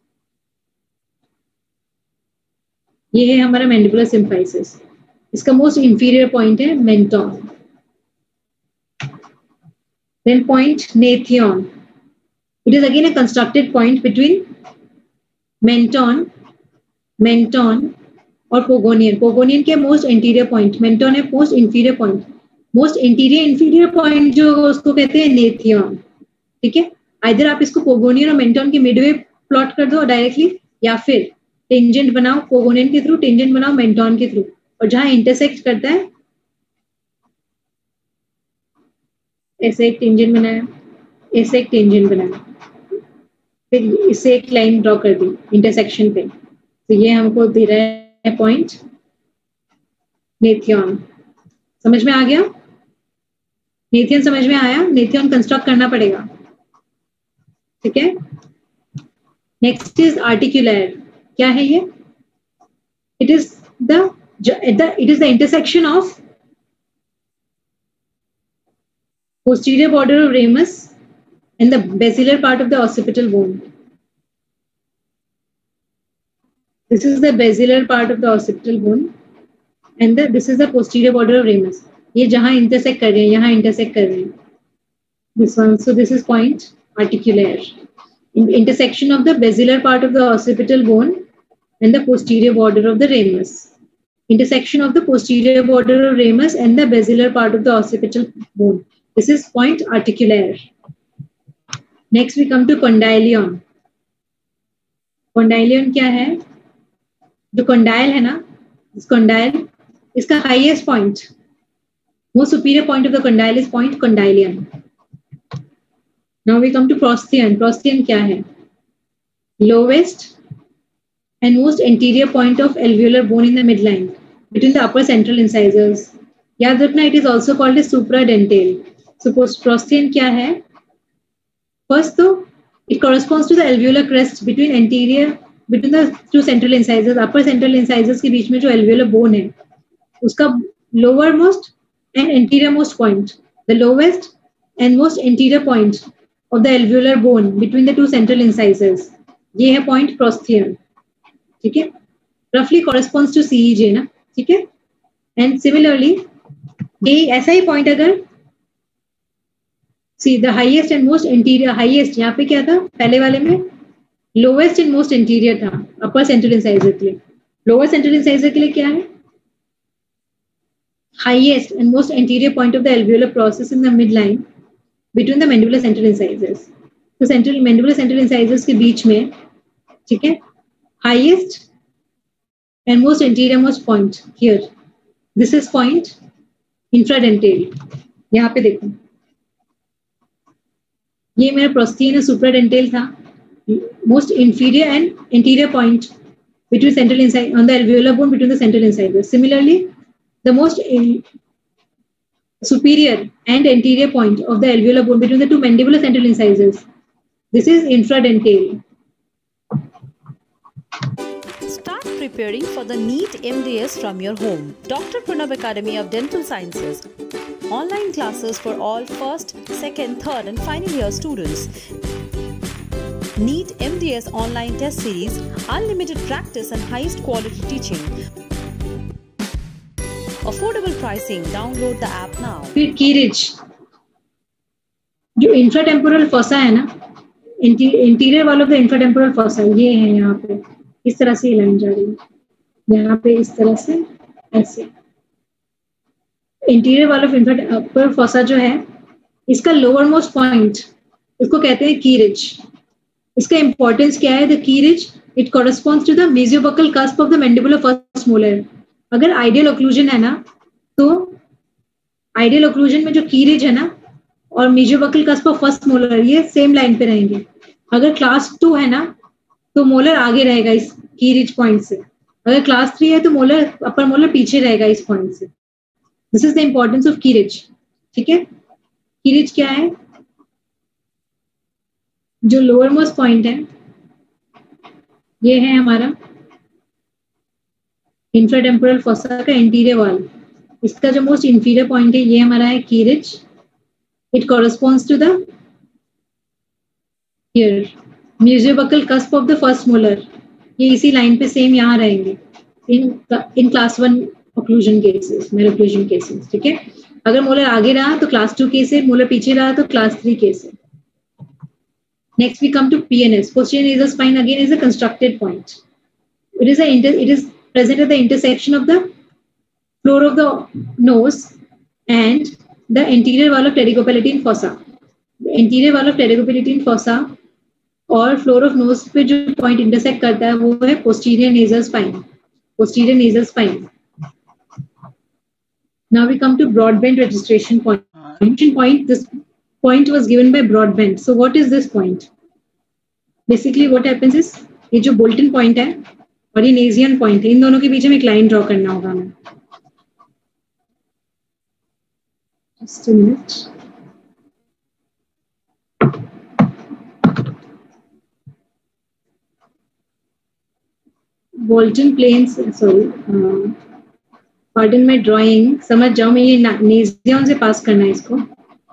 ये है हमारा mandibular symphysis, इसका most inferior point है menton। Then point Nathion, it is again a constructed point between menton और पोगोनियन। पोगोनियन के most interior point, menton है most inferior point, most inferior point जो उसको कहते हैं नेथियन। ठीक है, आइदर आप इसको पोगोनियन और मेंटोन के मिडवे प्लॉट कर दो डायरेक्टली, या फिर टेंजेंट बनाओ पोगोनियन के थ्रू, टेंजेंट बनाओ मेंटोन के थ्रू, और जहां इंटरसेक्ट करता है ऐसे एक टेंजेंट बनाया, ऐसे एक टेंजेंट बनाया, फिर इससे एक लाइन ड्रॉ कर दी इंटरसेक्शन पे, तो ये हमको दे रहा है पॉइंट नेथियन। समझ में आ गया? नेथियन समझ में आया? नेथियन कंस्ट्रक्ट करना पड़ेगा। ठीक है, नेक्स्ट इज आर्टिकुलर। क्या है ये? It is the intersection of posterior border of ramus and the basilar part of the occipital bone। This is the basilar part of the occipital bone and this is the posterior border of ramus। ये जहां intersect कर रहे हैं, यहाँ intersect कर रहे हैं, this one। So this is point articular, intersection of the basilar part of the occipital bone and the posterior border of the ramus, intersection of the posterior border of ramus and the basilar part of the occipital bone, this is point articular। Next we come to condylion। कॉन्डाइलियन क्या है? जो condyle है ना, इस condyle, इसका highest point, most superior point of the condyle is point condylion. Now we come to prosthion. Prosthion क्या है? Lowest and most anterior point of alveolar bone in the midline between the upper central incisors. याद रखना, it is also called as supradental. So Prostean क्या है? First though, it corresponds to the alveolar crest between the two central incisors. Upper central incisors के बीच में जो alveolar bone है, उसका lowermost and anteriormost point, the lowest and most anterior point of the alveolar bone between the two central incisors. ये है point Prostean. ठीक है, रफली कॉरेस्पॉन्ड्स टू सीईजे ना. ठीक है, एंड सिमिलरली ये ऐसा ही पॉइंट अगर see the highest and most interior, highest यहाँ पे क्या था पहले वाले में, लोवेस्ट एंड मोस्ट इंटीरियर था अपर सेंट्रल इंसाइजर के लिए. लोअर सेंट्रल इंसाइजर के लिए क्या है? Highest and most interior point of the alveolar process in the mid line between the mandibular central incisors. तो सेंट्रल मैंडिबुलर सेंट्रल इंसाइजर्स के बीच में, ठीक है, highest and most anteriormost point here. This is point infradental. यहाँ पे देखो, ये मेरा प्रोस्थियन है, सुप्राडेंटल था. Most inferior and anterior point between central incise on the alveolar bone between the central incisors. Similarly, the most superior and anterior point of the alveolar bone between the two mandibular central incisors. This is infradental. Start preparing for the NEET MDS from your home. Dr. Pranav Academy of Dental Sciences. Online classes for all first, second, third and final year students. NEET MDS online test series, unlimited practice and highest quality teaching. Affordable pricing. Download the app now. फिर कीरिज, जो इंफ्राटेम्पोरल fossa है ना, interior wall of the इंफ्राटेम्पोरल fossa, ये है यहाँ पे इस तरह से लाइन जा रही है, यहाँ पे इस तरह से ऐसे. इंटीरियर वाल ऑफ इंफ्राटेम्पोरल फोसा जो है, इसका लोअर मोस्ट पॉइंट, इसको कहते हैं कीरिज. इसका इंपॉर्टेंस क्या है? The key ridge it corresponds to the mesiobuccal cusp of the mandibular first molar. अगर आइडियल ओक्लूजन है ना, तो आइडियल ओक्लूजन में जो कीरिज है ना और mesiobuccal cusp of first molar, ये सेम लाइन पे रहेंगे. अगर क्लास 2 है ना, तो मोलर आगे रहेगा इस कीरिज पॉइंट से. अगर क्लास 3 है तो मोलर, अपर मोलर पीछे रहेगा इस पॉइंट से. This is the importance of key ridge. ठीक है, कीरिज क्या है? जो लोअर मोस्ट पॉइंट है, ये है हमारा इंफ्राटेम्पोरल फोसा का इंटीरियर वॉल. इसका जो मोस्ट इंफीरियर पॉइंट है, ये हमारा है key ridge. It corresponds to the here mesiobuccal cusp of the first molar. ये इसी लाइन पे सेम यहाँ रहेंगे इन क्लास 1 ओक्लूजन केसेस, मेरे ओक्लूजन केसेस. ठीक है, अगर मोलर आगे रहा तो क्लास 2 केस है, मोलर पीछे रहा तो क्लास 3 केस है. Next we come to PNS. Posterior nasal spine again is a constructed point. It is present at the intersection of the floor of the nose and the anterior wall of pterygopalatine fossa. The anterior wall of pterygopalatine fossa और floor of nose पे जो point intersect करता है वो है posterior nasal spine. Posterior nasal spine. Now we come to Broadbent registration point. This point was given by Broadbent. So what is this point? Basically what happens is, ये जो Bolton point है और ये नेजियन point है, इन दोनों के बीच में एक लाइन ड्रॉ करना होगा हमें. Just a minute. Bolton planes, sorry pardon my drawing, समझ जाओ, मैं ये नेजियन से पास करना है इसको.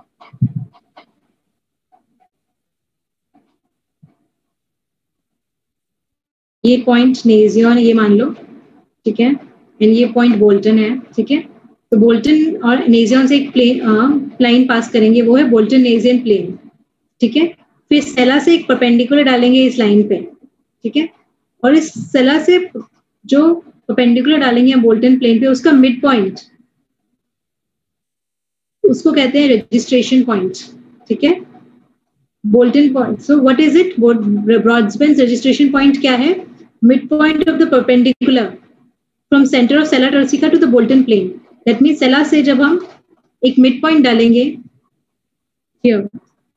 ये पॉइंट नेजियन ये मान लो, ठीक है, एंड ये पॉइंट बोल्टन है. ठीक है, तो बोल्टन और नेजियन से एक प्लेन पास करेंगे, वो है बोल्टन नेजियन प्लेन. ठीक है, फिर सेला से एक परपेंडिकुलर डालेंगे इस लाइन पे. ठीक है, और इस सेला से जो परपेंडिकुलर डालेंगे बोल्टन प्लेन पे, उसका मिड पॉइंट, उसको कहते हैं रजिस्ट्रेशन पॉइंट. ठीक है, Bolton point. So what is it? Broadbent's registration point क्या है? Mid point of the perpendicular from centre of sella turcica to the Bolton plane. That means sella से जब हम एक मिड पॉइंट डालेंगे, here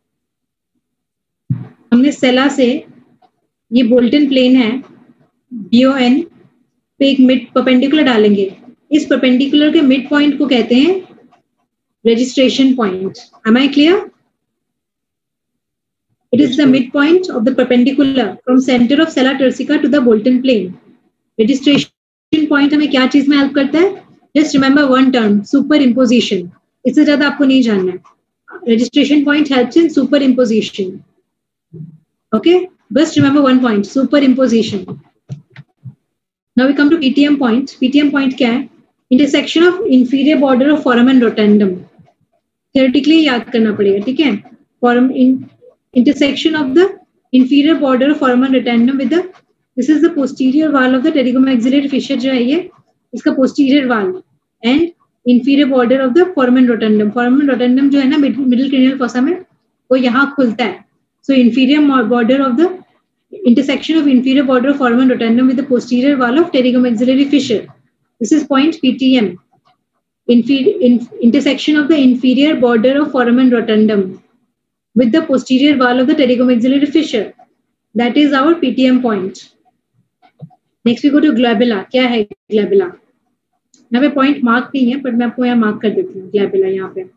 हमने सेला से, ये बोल्टन प्लेन है BON पे एक मिड परपेंडिकुलर डालेंगे. इस परपेंडिकुलर के मिड पॉइंट को कहते हैं registration point. Am I clear? It is the midpoint of the perpendicular from center of sella turcica to the Bolton plane. Registration point हमें क्या चीज में हेल्प करता है? Just remember one term, superimposition. इससे ज्यादा आपको नहीं जानना है. Registration point helps in superimposition. Okay? Just remember one point, superimposition. Now we come to PTM point. PTM point क्या है? Intersection of inferior border of foramen rotundum. Theoretically याद करना पड़ेगा, ठीक है? Intersection of the inferior border of foramen rotundum with the, this is the posterior wall of the pterygomaxillary fissure जो है ये, इसका posterior wall and inferior border of the foramen rotundum. Foramen rotundum जो है ना middle cranial fossa में, वो यहाँ खुलता है. So inferior border of the intersection of inferior border of foramen rotundum with the posterior wall of pterygomaxillary fissure. This is point PTM. Intersection of the inferior border of foramen rotundum with the posterior wall of the pterygomaxillary fissure. That is our PTM point. Next we go to glabella. क्या है glabella? यहाँ पे point mark नहीं है, पर मैं आपको यहाँ mark कर देती हूँ glabella यहाँ पे.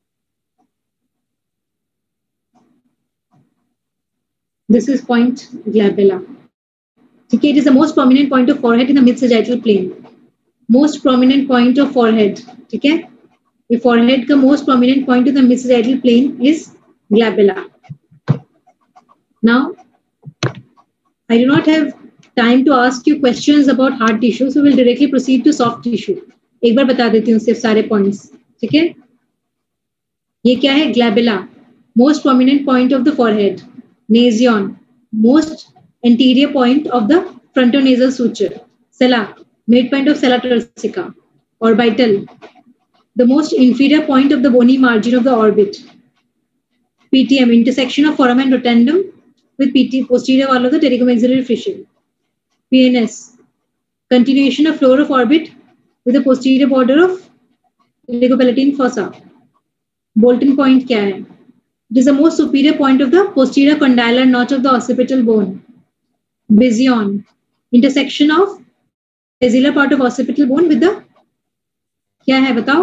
This is point glabella. Okay, it is the most prominent point of forehead in the mid-sagittal plane. Most prominent point of forehead. ठीक है? ये forehead का most prominent point of the mid-sagittal plane is glabella. Now, I do not have time to ask you questions about hard tissue, so we'll directly proceed to soft tissue. एक बार बता देती हूँ सिर्फ सारे points. ठीक है? ये क्या है? Glabella. Most prominent point of the forehead. Nasion. Most anterior point of the frontonasal suture. Sella. Midpoint of sella turcica. Orbital. The most inferior point of the bony margin of the orbit. PTM. Intersection of foramen rotundum with posterior wall of the pterygomaxillary fissure. PNS. Continuation of floor of orbit with the posterior border of pterygopalatine fossa. Bolton point क्या है? It is the most superior point of the posterior condylar notch of the occipital bone. Bizion. Intersection of basilar part of occipital bone with the, क्या है बताओ?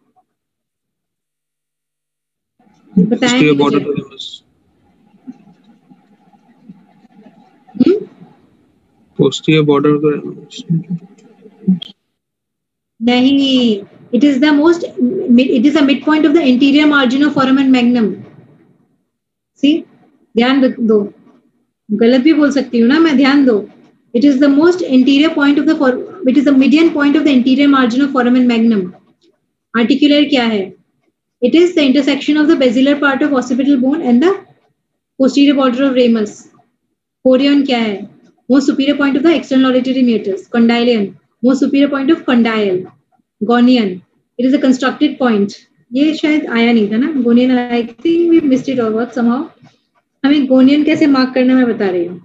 Posterior border of the ramus. Posterior border of the ramus. नहीं. It is the most. It is the midpoint of the anterior margin of foramen magnum. See, ध्यान दो. गलत भी बोल सकती हूँ ना मैं, ध्यान दो. It is the most anterior point of the it is the median point of the anterior margin of foramen magnum. Articular क्या है? It is the intersection of the basilar part of occipital bone and the posterior border of ramus. Chorion क्या है? Most superior point of the external auditory meatus. Condylion. Most superior point of condyle. Gonian. It is a constructed point. ये शायद आया नहीं था ना गोनियन. I think we missed it or what somehow. हमें गोनियन कैसे मार्क करना मैं बता रही हूँ.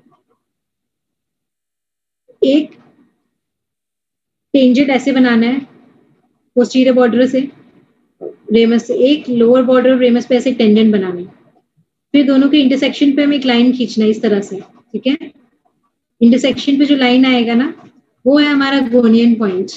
एक टेंजेंट ऐसे बनाना है पोस्टीरियर बॉर्डर से रेमस से, एक लोअर बॉर्डर ऑफ रेमस पे ऐसे टेंजेंट बनाना है. फिर दोनों के इंटरसेक्शन पे हमें एक लाइन खींचना है इस तरह से. ठीक है? इंटरसेक्शन पे जो लाइन आएगा ना वो है हमारा गोनियन पॉइंट.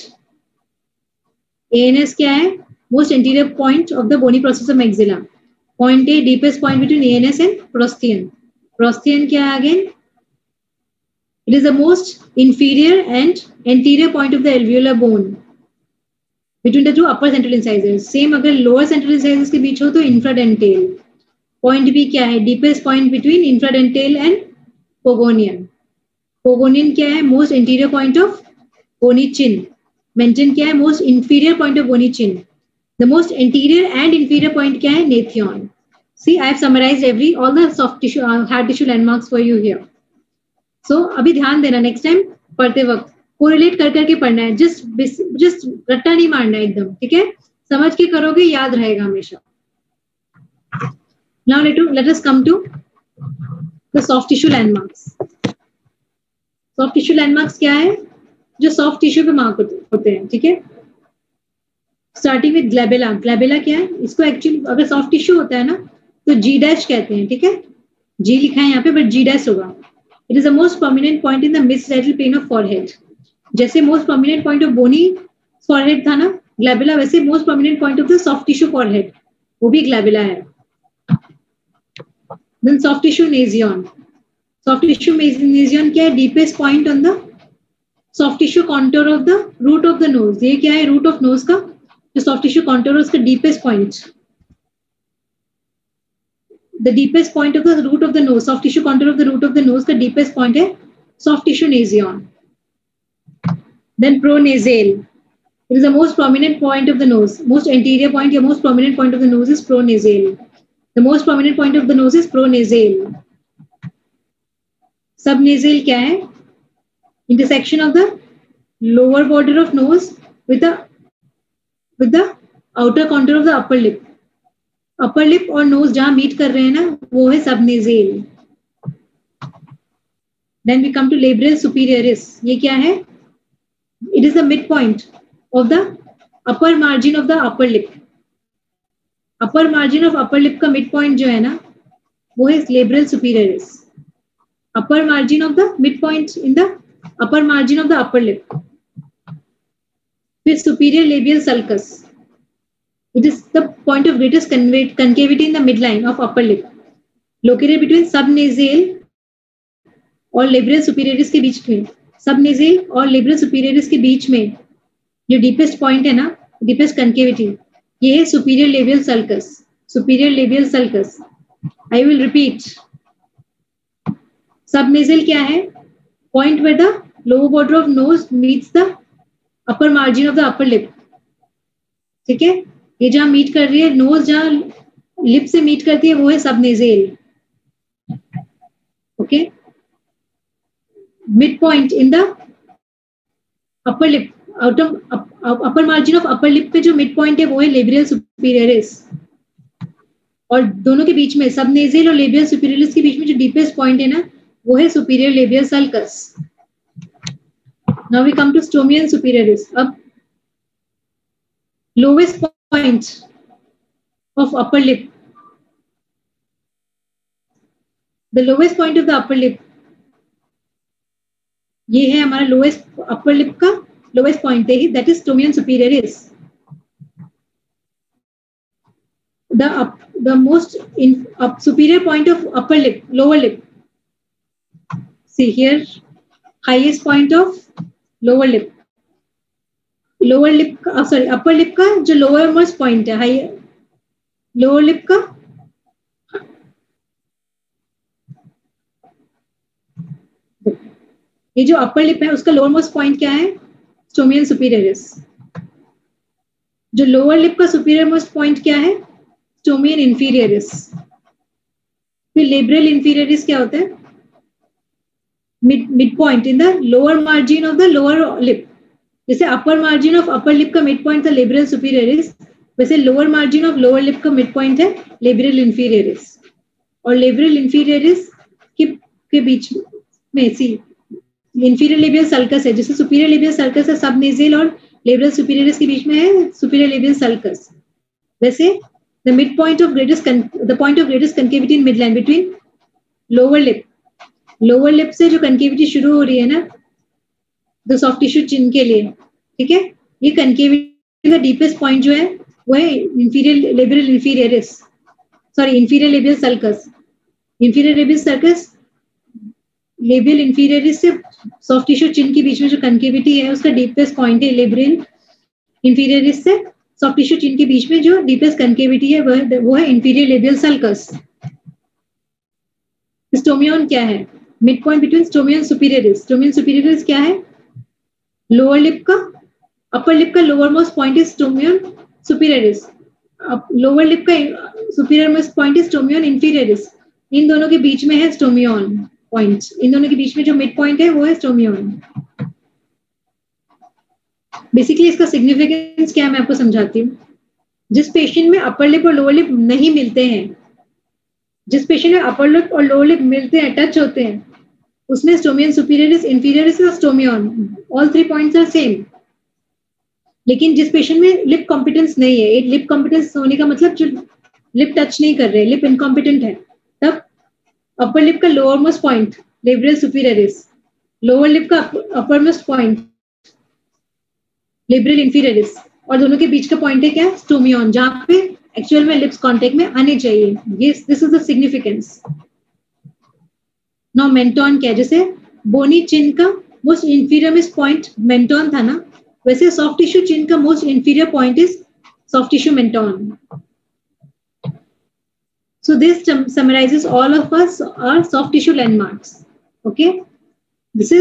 ANS क्या है? Most anterior point of the bony process of maxilla. Point A, deepest point between ANS and prostean. Prostean क्या है again? It is the most inferior and anterior point of the alveolar bone between the two upper central incisors. Same अगर lower central incisors के बीच हो तो infradental. Point B क्या है? Deepest point between infradental and pogonian. Pogonian क्या है? Most anterior point of bony chin. Mention क्या है? Most inferior point of bony chin. The most anterior and inferior point क्या है? Nathion. See, I have summarized all the soft tissue, hard tissue landmarks for you here. So, अभी ध्यान देना next time पढ़ते वक्त correlate कर करके पढ़ना है. just रट्टा नहीं मारना है एकदम. ठीक है? समझ के करोगे याद रहेगा हमेशा. Now let us come to the soft tissue landmarks. Soft tissue landmarks क्या है? जो सॉफ्ट टिश्यू पे मार्क होते हैं. ठीक है, स्टार्टिंग विद ग्लैबेला. ग्लैबेला क्या है? इसको एक्चुअली अगर सॉफ्ट टिश्यू होता है ना तो जी डैश कहते हैं. ठीक है, जी लिखा है यहाँ पे बट जी डैश होगा. It is the most prominent point in the mid sagittal plane of forehead. जैसे most prominent point of bony forehead था ना ग्लैबेला, वैसे most prominent point of the soft tissue forehead वो भी glabella है. Then soft tissue nasion. Soft tissue nasion क्या है? Deepest point on the soft tissue contour of the root of the nose. ये क्या है? रूट ऑफ नोज का जो सॉफ्ट टिश्यू कॉन्टोर है उसका deepest point. The deepest point of the root of the nose, soft tissue contour of the root of the nose का deepest point है soft tissue nasion. Then pronasal. It is the most prominent point of the nose. Most anterior point या most prominent point of the nose is pronasal. The most prominent point of the nose is pronasal. Subnasal क्या है? Intersection of the lower border of nose with the outer contour of the upper lip. Upper lip और nose जहां meet कर रहे हैं ना वो है subnasale. Then we come to labrale superioris. ये क्या है? It is the mid point of the upper margin of the upper lip. Upper margin of upper lip का मिड पॉइंट जो है ना वो है labrale superioris. Upper margin of the mid point in the upper margin of the upper lip. फिर superior labial sulcus. It is the point of greatest concavity in the midline of upper lip, located between subnasal और labial superioris के बीच में. Subnasal और labial superioris के बीच में जो deepest point है ना, deepest concavity, ये है superior labial sulcus. Superior labial sulcus. I will repeat. Subnasal क्या है? Point where the lower border of nose meets the upper margin of the upper lip. ठीक है, ये जहां मीट कर रही है नोज, जहां लिप से मीट करती है वो है subnasale. Okay, mid point in the upper lip, upper margin of upper lip पे जो मिड पॉइंट है वो है लेब्रियल सुपीरियरिस. और दोनों के बीच में सबनेजेल और लेब्रियल सुपीरियरिस के बीच में जो डीपेस्ट पॉइंट है ना वो है superior labial sulcus. Now we come to stomion superioris. अब lowest point of upper lip. The lowest point of the upper lip. ये है हमारा lowest upper lip का lowest point है, that is stomion superioris. The most superior point of upper lip, lower lip. See here, highest point of lower lip. Lower lip का sorry upper lip का जो lower most point है, high lower lip का ये जो upper lip है उसका lower most point क्या है? Stomion superioris. जो लोअर लिप का सुपीरियर मोस्ट पॉइंट क्या है? स्टोमियन इंफीरियरिस. फिर लेब्रियल इंफीरियरिस क्या होता है? Mid point in the lower margin of the lower lip. जैसे upper margin of upper lip का मिड पॉइंट था लेब्रियल सुपीरियरिस, वैसे lower margin of lower lip का मिड पॉइंट है लेब्रियल इंफीरियरिस. और लेब्रियल इंफीरियरिस के बीच में सी इंफीरियर लेबियल सल्कस है. जैसे सुपीरियर लेबियल सल्कस है सबनेजेल और लेब्रियल सुपीरियरिस के बीच में है सुपीरियर लेबियल सल्कस. वैसे the mid point of the point of greatest concavity in midline between lower lip. Lower lip से जो कनकेविटी शुरू हो रही है ना द सॉफ्ट टिश्यू चिन के लिए, ठीक है, ये कनकेविटी का डीपेस्ट पॉइंट जो है वो है inferior labial inferioris, sorry inferior labial sulcus. Inferior labial sulcus labial inferioris से सॉफ्ट टिश्यू चिन के बीच में जो कनकेविटी है उसका डीपेस्ट पॉइंट है लेबियल इंफीरियरिस से सॉफ्ट टिश्यू चिन के बीच में जो डीपेस्ट कनकेविटी है वो है इंफीरियर लेबियल सल्कस. स्टोमियन क्या है? Mid point between stomion superioris. Stomion superioris क्या है? लोअर लिप का, अपर लिप का लोअर मोस्ट पॉइंट है स्टोमियन सुपीरियरिस. लोअर लिप का सुपीरियर मोस्ट पॉइंट है स्टोमियन इंफीरियरिस. इन दोनों के बीच में है स्टोमियन पॉइंट. इन दोनों के बीच में जो मिड पॉइंट है वो है स्टोमियन. बेसिकली इसका सिग्निफिकेंस क्या है मैं आपको समझाती हूँ. जिस पेशेंट में अपर लिप और लोअर लिप नहीं मिलते हैं जिस पेशेंट में अपर लिप और लोअर लिप मिलते हैं, टच होते हैं, उसमें स्टोमियन सुपीरियरिस, इंफीरियरिस और stomion, all 3 points are same. लेकिन जिस पेशेंट में लिप कॉम्पिटेंस नहीं है, एक लिप कॉम्पिटेंस होने का मतलब जो लिप टच नहीं कर रहे, लिप इनकॉम्पिटेंट है, तब अपर लिप का lower most point labrale superioris, lower lip का अपर मोस्ट पॉइंट लेब्रियल इंफीरियरिस, और दोनों के बीच का पॉइंट है क्या, स्टोमियन, जहां पे एक्चुअल में लिप्स कांटेक्ट में आने चाहिए. ये this is the significance. Now menton क्या है, जैसे बोनी चिन का most inferior most point menton था ना, वैसे सॉफ्ट टिश्यू चिन का most inferior point is soft tissue menton. So this summarizes all of us our soft tissue landmarks. Okay, this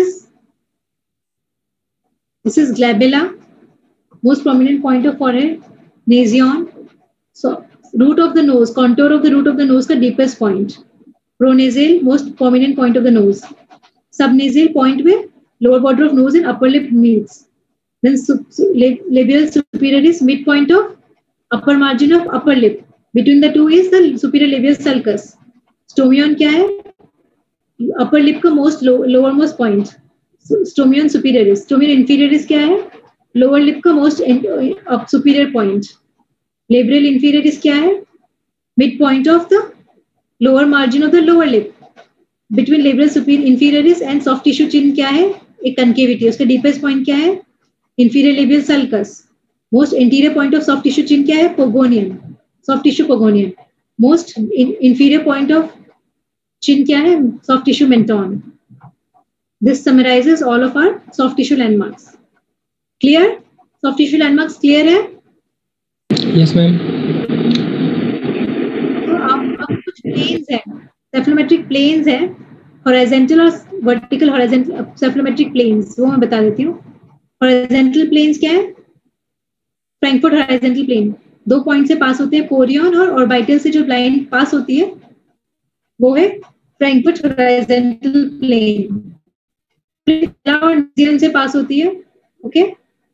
is glabella, most prominent point of forehead, nasion, so root of the nose, contour of the root of the nose का deepest point, pronasal, most prominent point of the nose, subnasal point where lower border of nose and upper lip meets, then labial superior is midpoint of upper margin of upper lip, between the two is the superior labial sulcus. Stomion क्या है, upper lip का most lower most point, stomion superioris. Stomion inferioris क्या है, lower lip का most superior point. Labial inferioris क्या है, midpoint of the lower margin of the lower lip, between labial superior inferioris and soft tissue chin क्या है, एक concavity, उसका deepest point क्या है, inferior labial sulcus. Most anterior point of soft tissue chin क्या है, pogonium, soft tissue pogonium. Most inferior point of chin क्या है, soft tissue menton. This summarizes all of our soft tissue landmarks. Clear? Soft tissue landmarks clear है? Yes, ma'am. तो अब कुछ planes है, cephalometric planes है, horizontal और vertical horizontal cephalometric planes, वो मैं बता देती हूँ. Horizontal planes क्या है? Frankfurt horizontal plane. 2 पॉइंट से पास होते हैं, पोरियन और ऑर्बिटल से जो लाइन पास होती है वो है फ्रैंकफर्ट हॉरिजॉन्टल प्लेन. और नेजियन से पास होती है. Okay,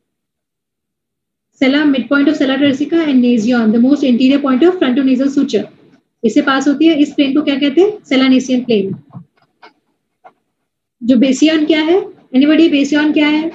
sella mid point of sella turcica and nasion the most interior point of frontonasal suture, इससे पास होती है. इस प्लेन को क्या कहते हैं, सेलानेसियन प्लेन. जो बेसियन क्या है, एनीबॉडी, बेसियन क्या है,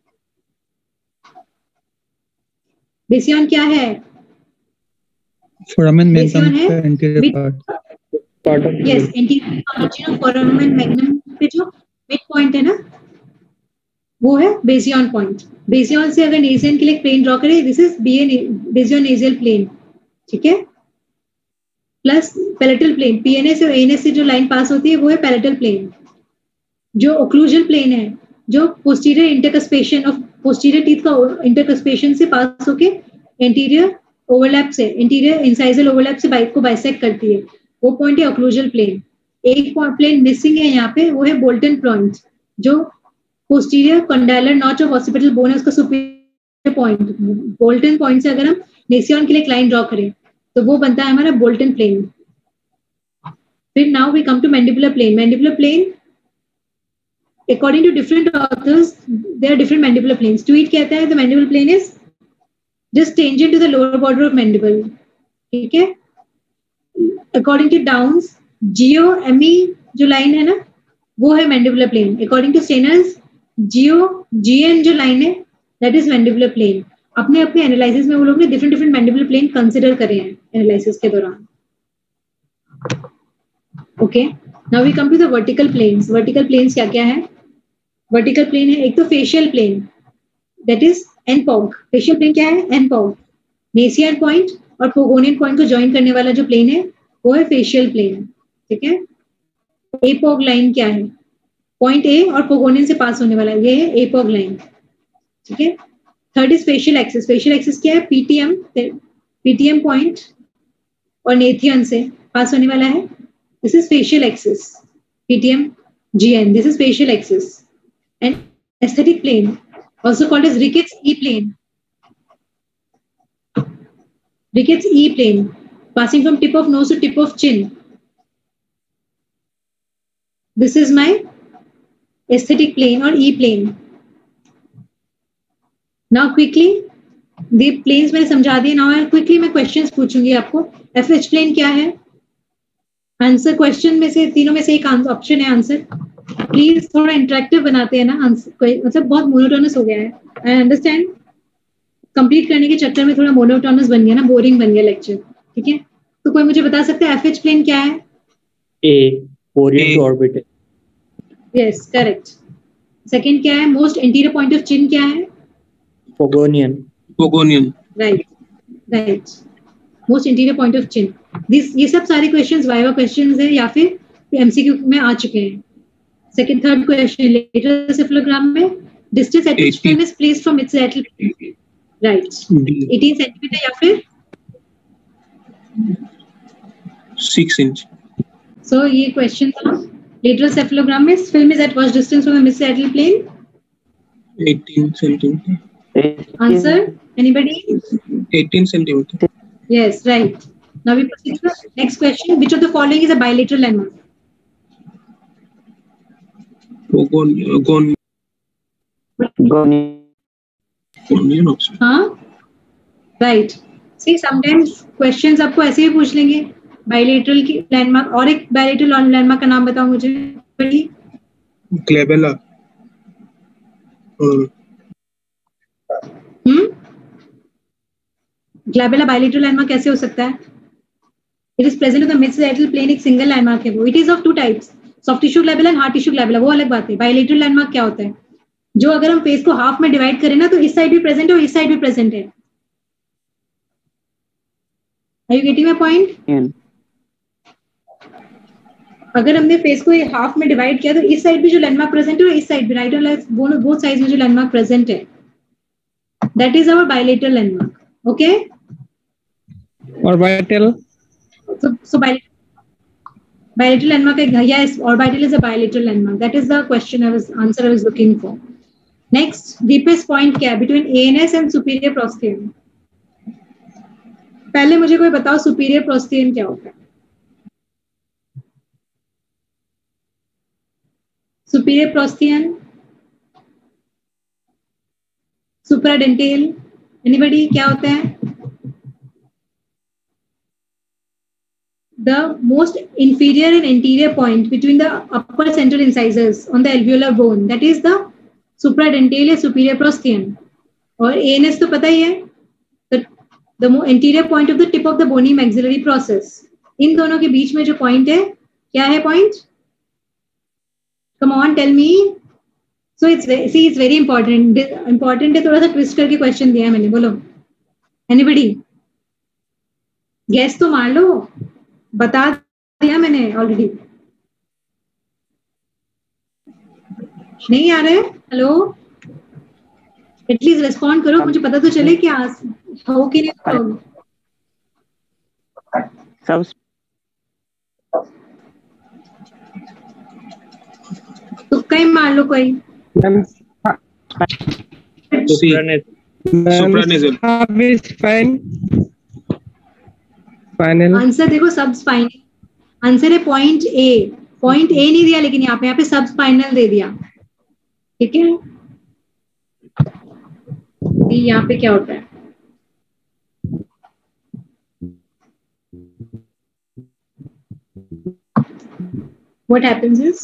बेसियन क्या है, Foramen बेसियन magnum है का anterior part of the yes, anterior margin of foramen magnum पे जो मिड पॉइंट है ना, वो है बेसियन पॉइंट. बेसियन से अगर नेजियन के लिए प्लेन ड्रॉ करें, this is basion nasion plane. ठीक है, प्लस पैलेटल प्लेन, पीएनएस और एएनएस से जो लाइन पास होती है वो है पैलेटल प्लेन. जो ओक्लूजल प्लेन है, जो posterior intercuspation of posterior teeth का इंटरकस्पेशन से पास होके एंटीरियर ओवरलैप से, इंटीरियर इंसाइजल ओवरलैप से बाइक को बाइसेक्ट करती है, वो पॉइंट है ओक्लूजल प्लेन. एक प्लेन मिसिंग है यहाँ पे, वो है बोल्टन पॉइंट, जो posterior condylar notch of occipital bone है उसका सुपीरियर पॉइंट. बोल्टन पॉइंट से अगर हम नेसियन के लिए एक लाइन ड्रॉ करें तो वो बनता है हमारा बोल्टन प्लेन. फिर now we come to mandibular plane. Mandibular plane according to different authors there are different mandibular planes. Tweed कहता है the mandibular plane is just tangent to the lower border of mandible. ठीक है, according to Downs GO-ME जो line है ना वो है mandibular plane. According to Steiners GO-GN जो लाइन है that is mandibular plane. अपने अपने एनालिसिस में वो लोग ने डिफरेंट मैंडिबुलर प्लेन कंसिडर करे हैं एनालिसिस के दौरान. Okay, now we come to the vertical planes. Vertical planes क्या क्या है? वर्टिकल प्लेन है एक तो facial plane, that is N Pog. Facial plane क्या है? एनपॉग. नेसियन पॉइंट और पोगोनियन पॉइंट को ज्वाइन करने वाला जो प्लेन है वो है फेशियल प्लेन. ठीक है, एपॉग लाइन क्या है? पॉइंट ए और पोगोनियन से पास होने वाला, ये है एपॉग लाइन. ठीक है, third is facial axis. Facial axis क्या है? पीटीएम पॉइंट और नेथियन से पास होने वाला है. This is facial axis, PTM GN. This is facial axis. And aesthetic plane, also called as Ricketts E plane. Ricketts E plane, passing from tip of nose to tip of chin. This is my aesthetic plane or E plane. Now quickly, the planes मैंने समझा दिए. Now quickly मैं questions पूछूंगी आपको. FH plane क्या है? Answer question में से तीनों में से एक ऑप्शन है आंसर. प्लीज थोड़ा इंटरेक्टिव बनाते हैं ना आंसर, मतलब बहुत मोनोटोनस हो गया है. I understand. कंप्लीट करने के चक्कर में थोड़ा मोनोटोनस बन गया ना, बोरिंग बन गया लेक्चर. ठीक है, तो कोई मुझे बता सकता है एफएच प्लेन क्या है? A. Orient orbital. Yes correct. Second क्या है? Most interior point of chin क्या है? Pogonian. Pogonian. Right right. Most interior point of chin. ये सब सारे क्वेश्चंस वाइवा क्वेश्चंस है या फिर एमसीक्यू में आ चुके हैं. Second third question lateral cephalogram में distance at which film is placed from its lateral. Right. 18 centimetre या फिर 6 inch. सो ये क्वेश्चन था. लेटरल सेफलोग्राम में film is at what distance from mid lateral plane? 18 centimeter. Answer anybody? 18 centimeter. Yes, right. Now we proceed to the next question. Which of the following is a bilateral landmark? Pogonian. Also. हाँ, right. See, sometimes questions आपको ऐसे ही पूछ लेंगे. Bilateral की landmark और एक bilateral landmark का नाम बताओ मुझे. Glabella. Glabella bilateral landmark कैसे हो सकता है? It is present on the mid-lateral plane. एक single landmark है वो. It is of two types. Soft tissue glabella and hard tissue glabella. वो अलग बात है. Bilateral landmark क्या होता है? जो अगर हम फेस को हाफ में डिवाइड करें ना तो इस साइड भी प्रेजेंट है और इस साइड भी प्रेजेंट है. Are you getting my point? अगर हमने फेस को हाफ में डिवाइड किया तो इस साइड भी जो लैंडमार्क प्रेजेंट है और इस साइड भी राइट और लेफ्ट बोथ साइड्स में जो लैंडमार्क प्रेजेंट है, that is our bilateral landmark. Okay. Orbital. So bilateral landmark, yes, orbital is a bilateral landmark. That is the question I was looking for. Next, deepest point क्या है between ANS and superior prosteum? पहले मुझे कोई बताओ superior prosteum क्या होता है? Superior prosteum, supradental, anybody? क्या होता है? The most inferior and anterior point between the upper central incisors on the alveolar bone, that is the supradental या superior prosteum. और ANS तो पता ही है, the anterior point of the tip of the bony maxillary process. इन दोनों के बीच में जो point है, क्या है point? Come on, tell me. So it's very important. Important है, थोड़ा सा twist करके question दिया है मैंने. बोलो. Anybody? Guess तो मार लो. बता दिया मैंने ऑलरेडी. नहीं आ रहे? हेलो, एटलीस्ट रिस्पॉन्ड करो, मुझे पता तो चले कि हो कि नहीं हो. सब तुक्का ही मार लो कोई. आंसर देखो, सब स्पाइनल. आंसर है पॉइंट ए. पॉइंट ए नहीं दिया लेकिन यहाँ पे सब स्पाइनल दे दिया. ठीक है, यहाँ पे क्या होता है? What happens is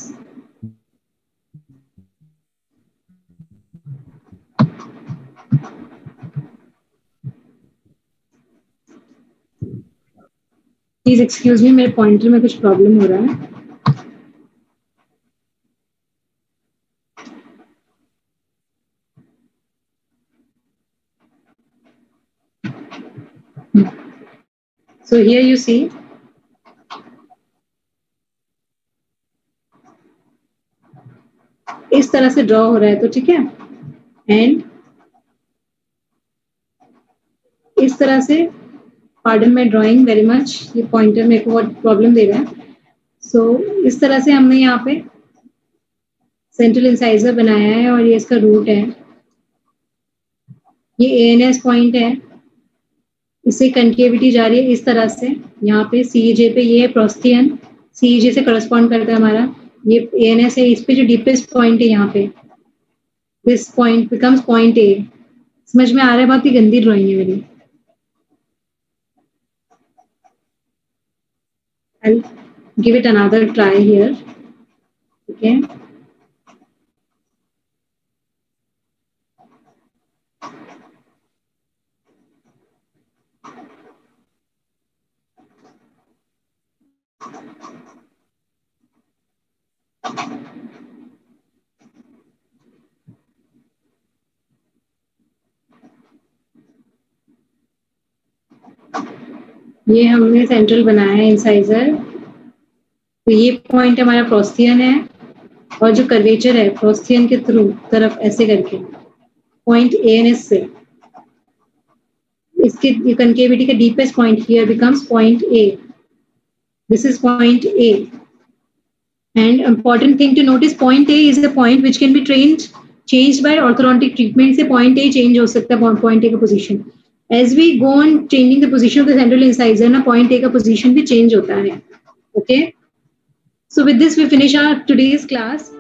please excuse me, मेरे पॉइंटर में कुछ प्रॉब्लम हो रहा है. So here you see इस तरह से ड्रॉ हो रहा है, तो ठीक है. एंड इस तरह से, pardon my drawing very much, ये पॉइंटर मेरे को बहुत प्रॉब्लम दे रहा है. सो इस तरह से हमने यहाँ पे सेंट्रल इंसाइजर बनाया है और ये इसका रूट है. ये एएनएस पॉइंट है, इससे कंकेविटी जा रही है इस तरह से. यहाँ पे सीजे पे ये प्रोस्थियन सीजे से करस्पॉन्ड करता है हमारा. ये एएनएस है, इस पे जो डीपेस्ट पॉइंट है यहाँ पे, this point becomes point A. समझ में आ रहा है? बहुत ही गंदी ड्राइंग है मेरी. give it another try here. Okay. ये हमने सेंट्रल बनाया है इंसाइजर, तो ये पॉइंट हमारा प्रोस्थियन है और जो कर्वेचर है प्रोस्थियन के थ्रू तरफ ऐसे करके पॉइंट एएनएस से इसके कनकेविटी का deepest point here becomes point A. This is point A. And important thing to notice, point A is a point which can be changed by orthodontic treatment. से point A change हो सकता है, point A का position. As we go on changing the position of the central incisor, ना point A का position भी change होता है. Okay. So with this we finish our today's class.